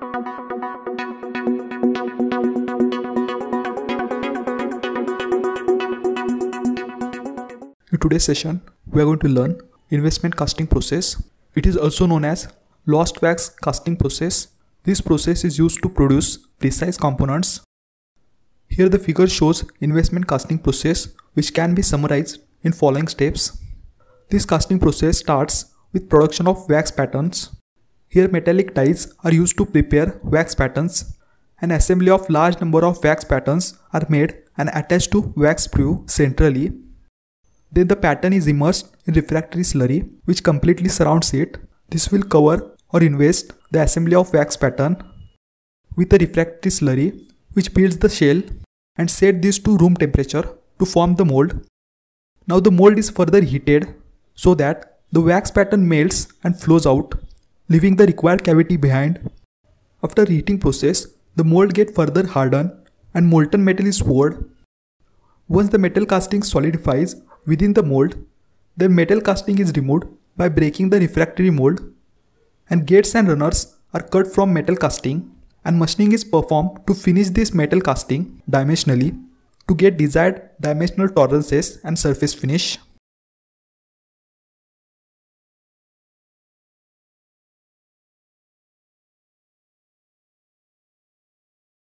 In today's session, we are going to learn investment casting process. It is also known as lost wax casting process. This process is used to produce precise components. Here the figure shows investment casting process, which can be summarized in following steps. This casting process starts with production of wax patterns. Here metallic dies are used to prepare wax patterns. An assembly of large number of wax patterns are made and attached to wax sprue centrally. Then the pattern is immersed in refractory slurry which completely surrounds it. This will cover or invest the assembly of wax pattern with a refractory slurry which builds the shell and set this to room temperature to form the mold. Now the mold is further heated so that the wax pattern melts and flows out, leaving the required cavity behind. After heating process, the mold gets further hardened and molten metal is poured. Once the metal casting solidifies within the mold, the metal casting is removed by breaking the refractory mold, and gates and runners are cut from metal casting, and machining is performed to finish this metal casting dimensionally to get desired dimensional tolerances and surface finish.